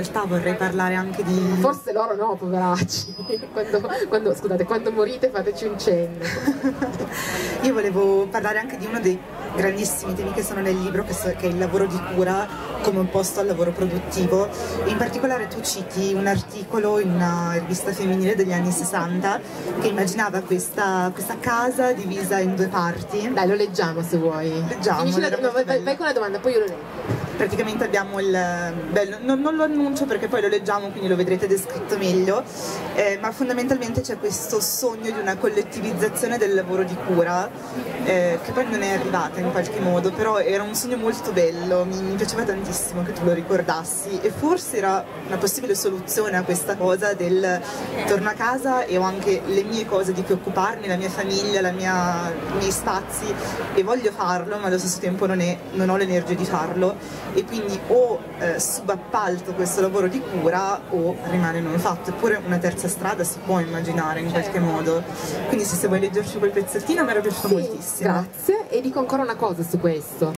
In realtà vorrei parlare anche di... Forse loro no, poveracci. Scusate, quando morite fateci un cenno. Io volevo parlare anche di uno dei grandissimi temi che sono nel libro, che è il lavoro di cura come opposto al lavoro produttivo. In particolare tu citi un articolo in una rivista femminile degli anni 60 che immaginava questa casa divisa in due parti. Dai, lo leggiamo se vuoi. Leggiamo. Vai con la domanda, poi io lo leggo. Praticamente abbiamo non lo annuncio perché poi lo leggiamo, quindi lo vedrete descritto meglio, ma fondamentalmente c'è questo sogno di una collettivizzazione del lavoro di cura, che poi non è arrivata in qualche modo, però era un sogno molto bello, mi piaceva tantissimo che tu lo ricordassi, e forse era una possibile soluzione a questa cosa del torno a casa e ho anche le mie cose di cui occuparmi, la mia famiglia, i miei spazi, e voglio farlo, ma allo stesso tempo non ho l'energia di farlo. E quindi o subappalto questo lavoro di cura o rimane non fatto. Eppure una terza strada si può immaginare in qualche modo. Quindi se vuoi leggerci quel pezzettino mi era piaciuto moltissimo. Grazie, e dico ancora una cosa su questo.